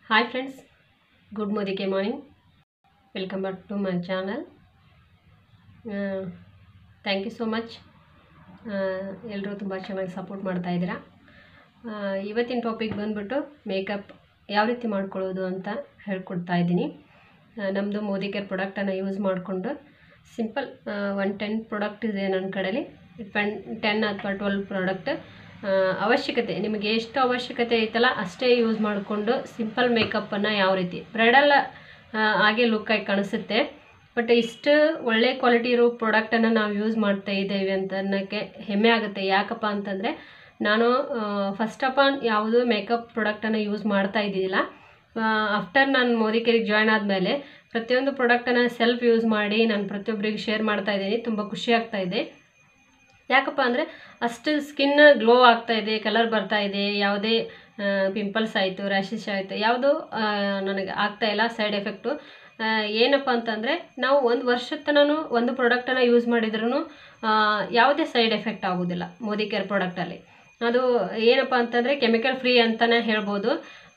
Hi friends, good morning. Welcome back to my channel. Thank you so much. ಎಲ್ಲರೂ ತುಂಬ ಚೆನ್ನಾಗಿ support ಮಾಡ್ತಾ ಇದ್ದೀರಾ. ಇವತ್ತಿನ ಟಾಪಿಕ್ ಬಂದ್ಬಿಟ್ಟು ಮೇಕಪ್ ಯಾವ ರೀತಿ ಮಾಡ್ಕೊಳ್ಳೋದು ಅಂತ ಹೇಳ್ಕೊಡ್ತಾ ಇದ್ದೀನಿ. ನಮ್ಮದು ಮೋದಿ ಕೇರ್ ಪ್ರಾಡಕ್ಟನ್ನು ಯೂಸ್ ಮಾಡಿಕೊಂಡು ಸಿಂಪಲ್ 10 ಪ್ರಾಡಕ್ಟ್ ಇದೆ ನನ್ನ ಕಡೆಯಲ್ಲಿ. 10 ಅಥವಾ 12 ಪ್ರಾಡಕ್ಟ್ ಅವಶ್ಯಕತೆ ನಿಮಗೆ ಎಷ್ಟು ಅವಶ್ಯಕತೆ ಐತಲ್ಲ ಅಷ್ಟೇ ಯೂಸ್ ಮಾಡಿಕೊಂಡು ಸಿಂಪಲ್ ಮೇಕಪ್ಪನ್ನು ಯಾವ ರೀತಿ ಬ್ರೈಡಲ್ ಹಾಗೆ ಲುಕ್ಕಾಗಿ ಕಾಣಿಸುತ್ತೆ. ಬಟ್ ಇಷ್ಟು ಒಳ್ಳೆ ಕ್ವಾಲಿಟಿ ಇರೋ ಪ್ರಾಡಕ್ಟನ್ನು ನಾವು ಯೂಸ್ ಮಾಡ್ತಾ ಇದ್ದೇವೆ ಅಂತ ಅನ್ನೋಕ್ಕೆ ಹೆಮ್ಮೆ ಆಗುತ್ತೆ. ಯಾಕಪ್ಪ ಅಂತಂದರೆ ನಾನು ಫಸ್ಟ್ ಆಫ್ ಆಲ್ ಯಾವುದೂ ಮೇಕಪ್ ಪ್ರಾಡಕ್ಟನ್ನು ಯೂಸ್ ಮಾಡ್ತಾ ಇದ್ದಿದ್ದಿಲ್ಲ. ಆಫ್ಟರ್ ನಾನು ಮೋದಿ ಕೇರಿಗೆ ಜಾಯ್ನ್ ಆದಮೇಲೆ ಪ್ರತಿಯೊಂದು ಪ್ರಾಡಕ್ಟನ್ನು ಸೆಲ್ಫ್ ಯೂಸ್ ಮಾಡಿ ನಾನು ಪ್ರತಿಯೊಬ್ಬರಿಗೆ ಶೇರ್ ಮಾಡ್ತಾ ಇದ್ದೀನಿ. ತುಂಬ ಖುಷಿ ಆಗ್ತಾ ಇದೆ. ಯಾಕಪ್ಪ ಅಂದರೆ ಅಷ್ಟು ಸ್ಕಿನ್ ಗ್ಲೋ ಆಗ್ತಾ ಇದೆ, ಕಲರ್ ಬರ್ತಾ ಇದೆ, ಯಾವುದೇ ಪಿಂಪಲ್ಸ್ ಆಯಿತು, ರ್ಯಾಷಸ್ ಆಯಿತು, ಯಾವುದೂ ನನಗೆ ಆಗ್ತಾ ಇಲ್ಲ ಸೈಡ್ ಎಫೆಕ್ಟು. ಏನಪ್ಪ ಅಂತಂದರೆ ನಾವು ಒಂದು ವರ್ಷದ ತನಕ ಒಂದು ಪ್ರಾಡಕ್ಟನ್ನು ಯೂಸ್ ಮಾಡಿದ್ರೂ ಯಾವುದೇ ಸೈಡ್ ಎಫೆಕ್ಟ್ ಆಗೋದಿಲ್ಲ ಮೋದಿ ಕೇರ್ ಪ್ರಾಡಕ್ಟಲ್ಲಿ. ಅದು ಏನಪ್ಪ ಅಂತಂದರೆ ಕೆಮಿಕಲ್ ಫ್ರೀ ಅಂತಲೇ ಹೇಳ್ಬೋದು.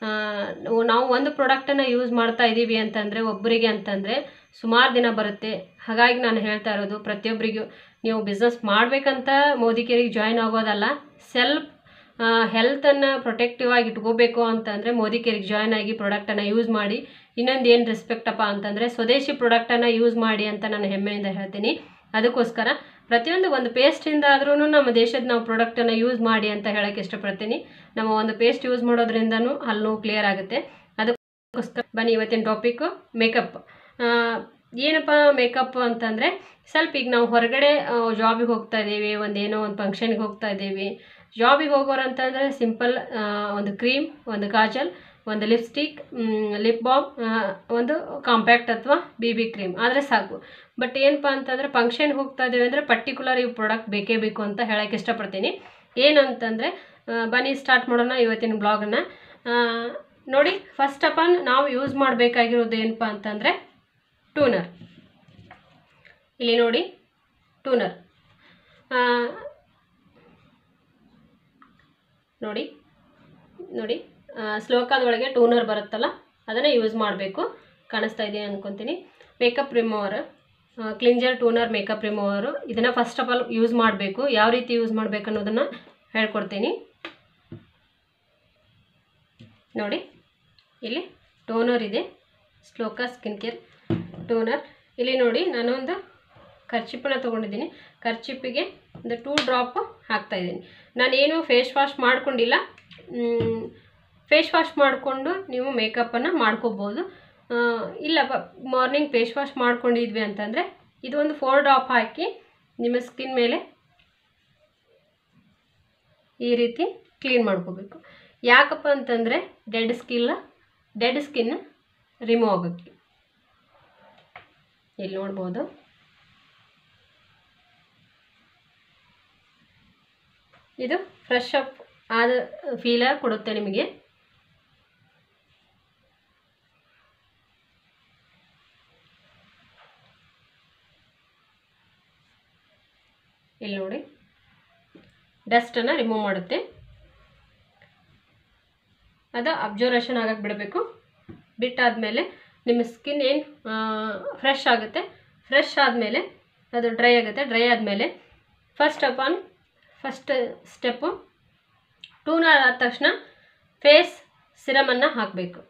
ನಾವು ಒಂದು ಪ್ರಾಡಕ್ಟನ್ನು ಯೂಸ್ ಮಾಡ್ತಾ ಇದ್ದೀವಿ ಅಂತಂದರೆ ಒಬ್ಬರಿಗೆ ಅಂತಂದರೆ ಸುಮಾರು ದಿನ ಬರುತ್ತೆ. ಹಾಗಾಗಿ ನಾನು ಹೇಳ್ತಾ ಇರೋದು ಪ್ರತಿಯೊಬ್ಬರಿಗೂ ನೀವು ಬಿಸ್ನೆಸ್ ಮಾಡಬೇಕಂತ ಮೋದಿ ಕೇರಿಗೆ ಜಾಯ್ನ್ ಆಗೋದಲ್ಲ, ಸೆಲ್ಫ್ ಹೆಲ್ತನ್ನು ಪ್ರೊಟೆಕ್ಟಿವ್ ಆಗಿ ಇಟ್ಕೋಬೇಕು ಅಂತಂದರೆ ಮೋದಿ ಕೇರಿಗೆ ಜಾಯ್ನ್ ಆಗಿ ಪ್ರಾಡಕ್ಟನ್ನು ಯೂಸ್ ಮಾಡಿ. ಇನ್ನೊಂದು ಏನು ರೆಸ್ಪೆಕ್ಟಪ್ಪ ಅಂತಂದರೆ ಸ್ವದೇಶಿ ಪ್ರಾಡಕ್ಟನ್ನು ಯೂಸ್ ಮಾಡಿ ಅಂತ ನಾನು ಹೆಮ್ಮೆಯಿಂದ ಹೇಳ್ತೀನಿ. ಅದಕ್ಕೋಸ್ಕರ ಒಂದು ಪೇಸ್ಟಿಂದ ಆದ್ರೂ ನಮ್ಮ ದೇಶದ ನಾವು ಪ್ರಾಡಕ್ಟನ್ನು ಯೂಸ್ ಮಾಡಿ ಅಂತ ಹೇಳೋಕ್ಕೆ ಇಷ್ಟಪಡ್ತೀನಿ. ನಮ್ಮ ಒಂದು ಪೇಸ್ಟ್ ಯೂಸ್ ಮಾಡೋದ್ರಿಂದನೂ ಹಲ್ಲು ಕ್ಲಿಯರ್ ಆಗುತ್ತೆ. ಅದಕ್ಕೋಸ್ಕರ ಬನ್ನಿ ಇವತ್ತಿನ ಟಾಪಿಕ್ಕು ಮೇಕಪ್. ಏನಪ್ಪ ಮೇಕಪ್ ಅಂತಂದರೆ ಸ್ವಲ್ಪ ಈಗ ನಾವು ಹೊರಗಡೆ ಜಾಬಿಗೆ ಹೋಗ್ತಾ ಇದ್ದೀವಿ, ಒಂದು ಫಂಕ್ಷನ್ಗೆ ಹೋಗ್ತಾ ಇದ್ದೀವಿ. ಜಾಬಿಗೆ ಹೋಗೋರು ಅಂತಂದರೆ ಸಿಂಪಲ್ ಒಂದು ಕ್ರೀಮ್, ಒಂದು ಕಾಜಲ್, ಒಂದು ಲಿಪ್ಸ್ಟಿಕ್, ಲಿಪ್ ಬಾಮ್, ಒಂದು ಕಾಂಪ್ಯಾಕ್ಟ್ ಅಥವಾ BB ಕ್ರೀಮ್ ಆದರೆ ಸಾಕು. ಬಟ್ ಏನಪ್ಪ ಅಂತಂದರೆ ಫಂಕ್ಷನ್ಗೆ ಹೋಗ್ತಾ ಇದ್ದೀವಿ ಅಂದರೆ ಪರ್ಟಿಕ್ಯುಲರ್ ಈ ಪ್ರಾಡಕ್ಟ್ ಬೇಕೇ ಬೇಕು ಅಂತ ಹೇಳೋಕ್ಕೆ ಇಷ್ಟಪಡ್ತೀನಿ. ಏನಂತಂದರೆ ಬನ್ನಿ ಸ್ಟಾರ್ಟ್ ಮಾಡೋಣ ಇವತ್ತಿನ ಬ್ಲಾಗನ್ನು. ನೋಡಿ, ಫಸ್ಟ್ ಆಫ್ ಆಲ್ ನಾವು ಯೂಸ್ ಮಾಡಬೇಕಾಗಿರೋದು ಏನಪ್ಪ ಅಂತಂದರೆ ಟೂನರ್. ಇಲ್ಲಿ ನೋಡಿ ಟೂನರ್ ನೋಡಿ ನೋಡಿ ಸ್ಲೋಕಾದೊಳಗೆ ಟೂನರ್ ಬರುತ್ತಲ್ಲ ಅದನ್ನು ಯೂಸ್ ಮಾಡಬೇಕು. ಕಾಣಿಸ್ತಾ ಇದೆ ಅಂದ್ಕೊತೀನಿ. Makeup remover, cleanser toner makeup remover. ಇದನ್ನು ಫಸ್ಟ್ ಆಫ್ ಆಲ್ ಯೂಸ್ ಮಾಡಬೇಕು. ಯಾವ ರೀತಿ ಯೂಸ್ ಮಾಡಬೇಕು ಅನ್ನೋದನ್ನು ಹೇಳ್ಕೊಡ್ತೀನಿ. ನೋಡಿ, ಇಲ್ಲಿ ಟೋನರ್ ಇದೆ, ಸ್ಲೋಕಾ ಸ್ಕಿನ್ ಕೇರ್ ಟೋನರ್. ಇಲ್ಲಿ ನೋಡಿ ನಾನು ಒಂದು ಕರ್ಚಿಪ್ಪನ್ನು ತೊಗೊಂಡಿದ್ದೀನಿ. ಕರ್ಚಿಪ್ಪಿಗೆ ಒಂದು 2 ಡ್ರಾಪ್ ಹಾಕ್ತಾಯಿದ್ದೀನಿ. ನಾನೇನು ಫೇಸ್ ವಾಶ್ ಮಾಡ್ಕೊಂಡಿಲ್ಲ. ಫೇಸ್ ವಾಶ್ ಮಾಡಿಕೊಂಡು ನೀವು ಮೇಕಪ್ಪನ್ನು ಮಾಡ್ಕೋಬೋದು. ಇಲ್ಲ ಮಾರ್ನಿಂಗ್ ಫೇಸ್ ವಾಶ್ ಮಾಡ್ಕೊಂಡಿದ್ವಿ ಅಂತಂದರೆ ಇದು ಒಂದು 4 ಡ್ರಾಪ್ ಹಾಕಿ ನಿಮ್ಮ ಸ್ಕಿನ್ ಮೇಲೆ ಈ ರೀತಿ ಕ್ಲೀನ್ ಮಾಡ್ಕೋಬೇಕು. ಯಾಕಪ್ಪ ಅಂತಂದರೆ ಡೆಡ್ ಸ್ಕಿನ್ ರಿಮೂವ್ ಆಗುತ್ತೆ. ಇಲ್ಲಿ ನೋಡ್ಬೋದು. ಇದು ಫ್ರೆಶ್ ಅಪ್ ಆದ ಫೀಲ ಕೊಡುತ್ತೆ ನಿಮಗೆ. ಇಲ್ಲಿ ನೋಡಿ, ಡಸ್ಟನ್ನು ರಿಮೂವ್ ಮಾಡುತ್ತೆ. ಅದು ಅಬ್ಸರ್ವೇಷನ್ ಆಗಕ್ಕೆ ಬಿಡಬೇಕು. ಬಿಟ್ಟಾದಮೇಲೆ ನಿಮ್ಮ ಸ್ಕಿನ್ ಏನು ಫ್ರೆಶ್ ಆಗುತ್ತೆ. ಫ್ರೆಶ್ ಆದಮೇಲೆ ಅದು ಡ್ರೈ ಆಗುತ್ತೆ. ಡ್ರೈ ಆದಮೇಲೆ ಫಸ್ಟ್ ಸ್ಟೆಪ್ಪು ಟೂನರ್ ಆದ ತಕ್ಷಣ ಫೇಸ್ ಸಿರಮನ್ನು ಹಾಕಬೇಕು.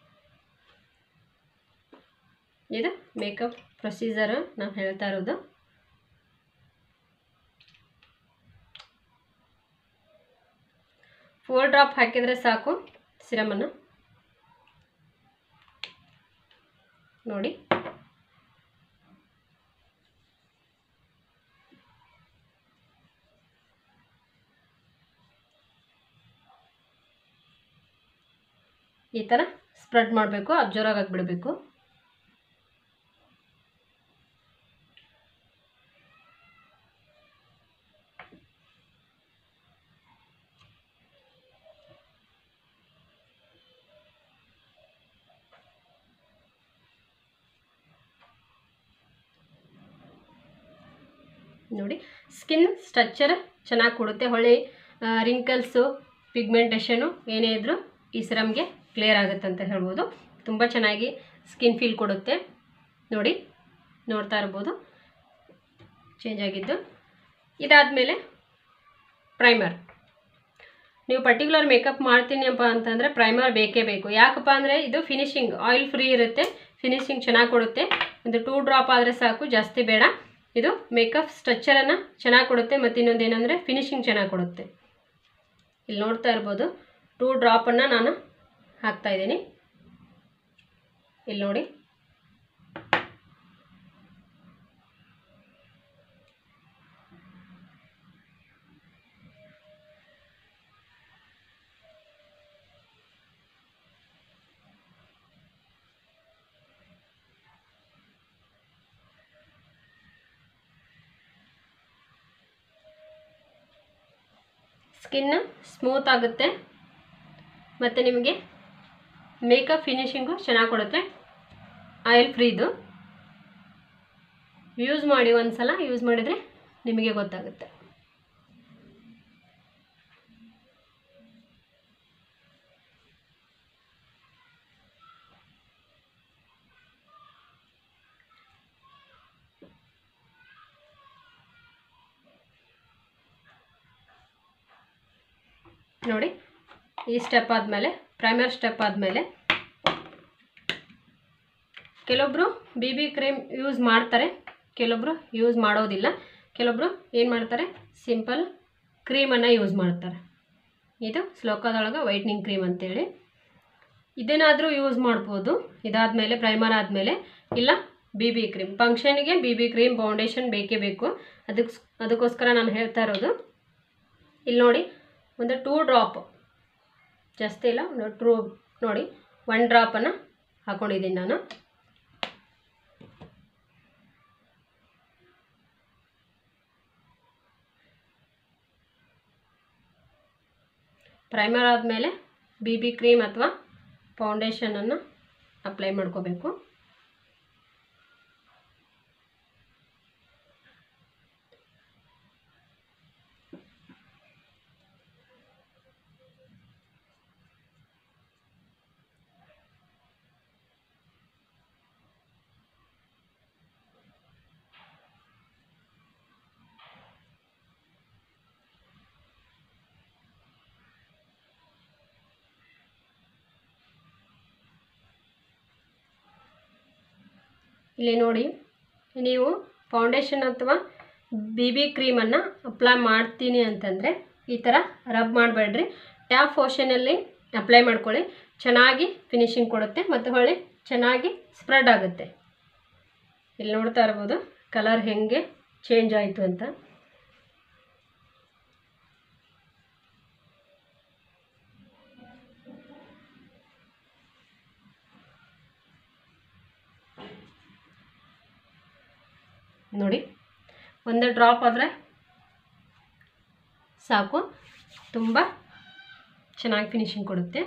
ಇದು ಮೇಕಪ್ ಪ್ರೊಸೀಜರು ನಾವು ಹೇಳ್ತಾ ಇರೋದು. ಫೋರ್ ಡ್ರಾಪ್ ಹಾಕಿದರೆ ಸಾಕು ಸಿರಮನ್ನು. ನೋಡಿ, ಈ ಥರ ಸ್ಪ್ರೆಡ್ ಮಾಡಬೇಕು, ಅಬ್ಸರ್ವ್ ಆಗಕ್ಕೆ ಬಿಡಬೇಕು. ನೋಡಿ, ಸ್ಕಿನ್ ಸ್ಟ್ರಕ್ಚರ್ ಚೆನ್ನಾಗಿ ಕೊಡುತ್ತೆ. ಹೊಳ್ಳಿ ರಿಂಕಲ್ಸು, ಪಿಗ್ಮೆಂಟೇಷನು ಏನೇ ಇದ್ದರೂ ಈ ಸಿರಮ್ಗೆ ಕ್ಲಿಯರ್ ಆಗುತ್ತೆ ಅಂತ ಹೇಳ್ಬೋದು. ತುಂಬ ಚೆನ್ನಾಗಿ ಸ್ಕಿನ್ ಫೀಲ್ ಕೊಡುತ್ತೆ. ನೋಡಿ, ನೋಡ್ತಾ ಇರ್ಬೋದು ಚೇಂಜ್ ಆಗಿದ್ದು. ಇದಾದಮೇಲೆ ಪ್ರೈಮರ್. ನೀವು ಪರ್ಟಿಕ್ಯುಲರ್ ಮೇಕಪ್ ಮಾಡ್ತೀನಿಯಪ್ಪ ಅಂತಂದರೆ ಪ್ರೈಮರ್ ಬೇಕೇ ಬೇಕು. ಯಾಕಪ್ಪ ಅಂದರೆ ಇದು ಫಿನಿಶಿಂಗ್ ಆಯಿಲ್ ಫ್ರೀ ಇರುತ್ತೆ, ಫಿನಿಶಿಂಗ್ ಚೆನ್ನಾಗಿ ಕೊಡುತ್ತೆ. ಒಂದು 2 ಡ್ರಾಪ್ ಆದರೆ ಸಾಕು, ಜಾಸ್ತಿ ಬೇಡ. ಇದು ಮೇಕಪ್ ಸ್ಟ್ರಕ್ಚರನ್ನು ಚೆನ್ನಾಗಿ ಕೊಡುತ್ತೆ ಮತ್ತು ಇನ್ನೊಂದು ಏನಂದರೆ ಫಿನಿಶಿಂಗ್ ಚೆನ್ನಾಗಿ ಕೊಡುತ್ತೆ. ಇಲ್ಲಿ ನೋಡ್ತಾ ಇರ್ಬೋದು 2 ಡ್ರಾಪನ್ನು ನಾನು ಹಾಕ್ತಾಯಿದ್ದೀನಿ. ಇಲ್ಲಿ ನೋಡಿ, ಸ್ಕಿನ್ ಸ್ಮೂತ್ ಆಗುತ್ತೆ ಮತ್ತು ನಿಮಗೆ ಮೇಕಪ್ ಫಿನಿಶಿಂಗು ಚೆನ್ನಾಗಿ ಕೊಡುತ್ತೆ. ಆಯಿಲ್ ಫ್ರೀದು. ಯೂಸ್ ಮಾಡಿ, ಒಂದು ಸಲ ಯೂಸ್ ಮಾಡಿದರೆ ನಿಮಗೆ ಗೊತ್ತಾಗುತ್ತೆ. ನೋಡಿ, ಈ ಸ್ಟೆಪ್ ಆದಮೇಲೆ ಪ್ರೈಮರ್ ಸ್ಟೆಪ್ ಆದಮೇಲೆ ಕೆಲವೊಬ್ಬರು BB ಕ್ರೀಮ್ ಯೂಸ್ ಮಾಡ್ತಾರೆ, ಕೆಲವೊಬ್ಬರು ಯೂಸ್ ಮಾಡೋದಿಲ್ಲ. ಕೆಲವೊಬ್ಬರು ಏನು ಮಾಡ್ತಾರೆ, ಸಿಂಪಲ್ ಕ್ರೀಮನ್ನು ಯೂಸ್ ಮಾಡ್ತಾರೆ. ಇದು ಶ್ಲೋಕದೊಳಗೆ ವೈಟ್ನಿಂಗ್ ಕ್ರೀಮ್ ಅಂತೇಳಿ. ಇದನ್ನಾದರೂ ಯೂಸ್ ಮಾಡ್ಬೋದು. ಇದಾದಮೇಲೆ ಪ್ರೈಮರ್ ಆದಮೇಲೆ ಇಲ್ಲ BB ಕ್ರೀಮ್. ಫಂಕ್ಷನಿಗೆ BB ಕ್ರೀಮ್ ಫೌಂಡೇಶನ್ ಬೇಕೇ ಬೇಕು. ಅದಕ್ಕೋಸ್ಕರ ನಾನು ಹೇಳ್ತಾ ಇರೋದು. ಇಲ್ಲಿ ನೋಡಿ, ಒಂದು 2 ಡ್ರಾಪ್, ಜಾಸ್ತಿ ಇಲ್ಲ, ಒಂದು 2 ನೋಡಿ 1 ಡ್ರಾಪನ್ನು ಹಾಕ್ಕೊಂಡಿದ್ದೀನಿ ನಾನು. ಪ್ರೈಮರ್ ಆದಮೇಲೆ BB ಕ್ರೀಮ್ ಅಥವಾ ಫೌಂಡೇಶನನ್ನು ಅಪ್ಲೈ ಮಾಡ್ಕೋಬೇಕು. ಇಲ್ಲಿ ನೋಡಿ, ನೀವು ಫೌಂಡೇಶನ್ ಅಥವಾ BB ಕ್ರೀಮನ್ನು ಅಪ್ಲೈ ಮಾಡ್ತೀನಿ ಅಂತಂದರೆ ಈ ಥರ ರಬ್ ಮಾಡಬೇಡ್ರಿ. ಟ್ಯಾಪ್ ಪೋರ್ಷನಲ್ಲಿ ಅಪ್ಲೈ ಮಾಡ್ಕೊಳ್ಳಿ. ಚೆನ್ನಾಗಿ ಫಿನಿಶಿಂಗ್ ಕೊಡುತ್ತೆ ಮತ್ತು ಹೊಳ್ಳಿ ಚೆನ್ನಾಗಿ ಸ್ಪ್ರೆಡ್ ಆಗುತ್ತೆ. ಇಲ್ಲಿ ನೋಡ್ತಾ ಇರ್ಬೋದು ಕಲರ್ ಹೆಂಗೆ ಚೇಂಜ್ ಆಯಿತು ಅಂತ. ನೋಡಿ, 1 ಡ್ರಾಪ್ ಆದರೆ ಸಾಕು, ತುಂಬ ಚೆನ್ನಾಗಿ ಫಿನಿಶಿಂಗ್ ಕೊಡುತ್ತೆ.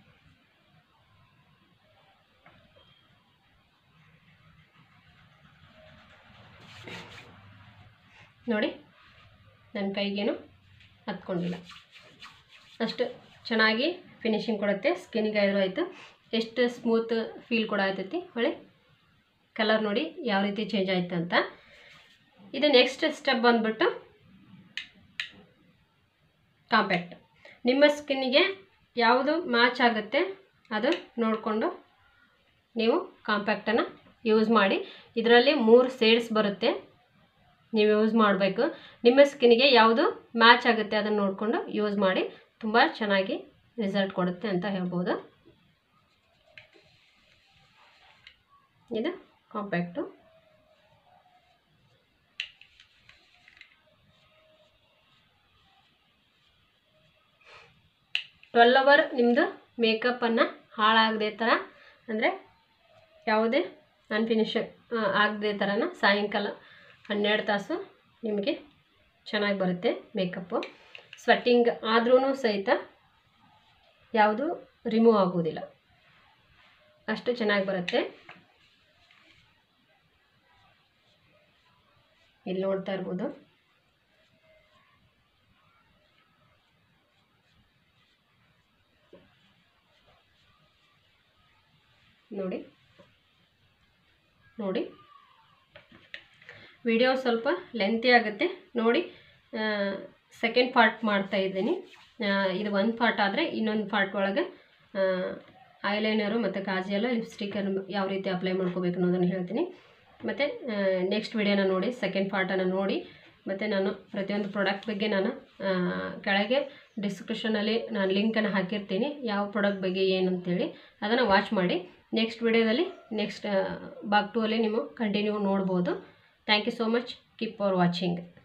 ನೋಡಿ, ನನ್ನ ಕೈಗೇನು ಹತ್ಕೊಂಡಿಲ್ಲ, ಅಷ್ಟು ಚೆನ್ನಾಗಿ ಫಿನಿಶಿಂಗ್ ಕೊಡುತ್ತೆ. ಸ್ಕಿನ್ಗೆ ಆಯಿತು, ಎಷ್ಟು ಸ್ಮೂತ್ ಫೀಲ್ ಕೂಡ ಆಯ್ತೈತಿ. ಹೊಳೆ ಕಲರ್ ನೋಡಿ ಯಾವ ರೀತಿ ಚೇಂಜ್ ಆಯ್ತು ಅಂತ. ಇದು ನೆಕ್ಸ್ಟ್ ಸ್ಟೆಪ್ ಬಂದ್ಬಿಟ್ಟು ಕಾಂಪ್ಯಾಕ್ಟ್. ನಿಮ್ಮ ಸ್ಕಿನ್ನಿಗೆ ಯಾವುದು ಮ್ಯಾಚ್ ಆಗುತ್ತೆ ಅದು ನೋಡಿಕೊಂಡು ನೀವು ಕಾಂಪ್ಯಾಕ್ಟನ್ನು ಯೂಸ್ ಮಾಡಿ. ಇದರಲ್ಲಿ 3 ಶೇಡ್ಸ್ ಬರುತ್ತೆ, ನೀವು ಯೂಸ್ ಮಾಡಬೇಕು. ನಿಮ್ಮ ಸ್ಕಿನ್ನಿಗೆ ಯಾವುದು ಮ್ಯಾಚ್ ಆಗುತ್ತೆ ಅದನ್ನು ನೋಡಿಕೊಂಡು ಯೂಸ್ ಮಾಡಿ. ತುಂಬ ಚೆನ್ನಾಗಿ ರಿಸಲ್ಟ್ ಕೊಡುತ್ತೆ ಅಂತ ಹೇಳ್ಬೋದು. ಇದು ಕಾಂಪ್ಯಾಕ್ಟು. ಟ್ವೆಲ್ ಅವರ್ ನಿಮ್ಮದು ಮೇಕಪ್ಪನ್ನು ಹಾಳಾಗದೆ ಥರ, ಅಂದರೆ ಯಾವುದೇ ಅನ್ಫಿನಿಶ್ ಆಗದೆ ಥರನ ಸಾಯಂಕಾಲ 12 ತಾಸು ನಿಮಗೆ ಚೆನ್ನಾಗಿ ಬರುತ್ತೆ ಮೇಕಪ್ಪು. ಸ್ವೆಟ್ಟಿಂಗ್ ಆದ್ರೂ ಸಹಿತ ಯಾವುದು ರಿಮೂವ್ ಆಗೋದಿಲ್ಲ, ಅಷ್ಟು ಚೆನ್ನಾಗಿ ಬರುತ್ತೆ. ಇಲ್ಲಿ ನೋಡ್ತಾ ಇರ್ಬೋದು. ನೋಡಿ ವಿಡಿಯೋ ಸ್ವಲ್ಪ ಲೆಂತಿ ಆಗುತ್ತೆ ನೋಡಿ. ಸೆಕೆಂಡ್ ಪಾರ್ಟ್ ಮಾಡ್ತಾ ಇದ್ದೀನಿ. ಇದು ಒಂದು ಪಾರ್ಟ್ ಆದರೆ ಇನ್ನೊಂದು ಪಾರ್ಟ್ ಒಳಗೆ ಐಲೈನರು ಮತ್ತು ಕಾಜಲ್ ಲಿಪ್ಸ್ಟಿಕನ್ನು ಯಾವ ರೀತಿ ಅಪ್ಲೈ ಮಾಡ್ಕೋಬೇಕು ಅನ್ನೋದನ್ನು ಹೇಳ್ತೀನಿ. ಮತ್ತು ನೆಕ್ಸ್ಟ್ ವಿಡಿಯೋನ ನೋಡಿ, ಸೆಕೆಂಡ್ ಪಾರ್ಟನ್ನು ನೋಡಿ. ಮತ್ತು ನಾನು ಪ್ರತಿಯೊಂದು ಪ್ರಾಡಕ್ಟ್ ಬಗ್ಗೆ ನಾನು ಕೆಳಗೆ ಡಿಸ್ಕ್ರಿಪ್ಷನಲ್ಲಿ ನಾನು ಲಿಂಕನ್ನು ಹಾಕಿರ್ತೀನಿ, ಯಾವ ಪ್ರಾಡಕ್ಟ್ ಬಗ್ಗೆ ಏನು ಅಂತೇಳಿ ಅದನ್ನು ವಾಚ್ ಮಾಡಿ. ನೆಕ್ಸ್ಟ್ ವಿಡಿಯೋದಲ್ಲಿ ಭಾಗ 2 ಅಲ್ಲಿ ನೀವು ಕಂಟಿನ್ಯೂ ನೋಡ್ಬೋದು. Thank you so much. Keep for watching.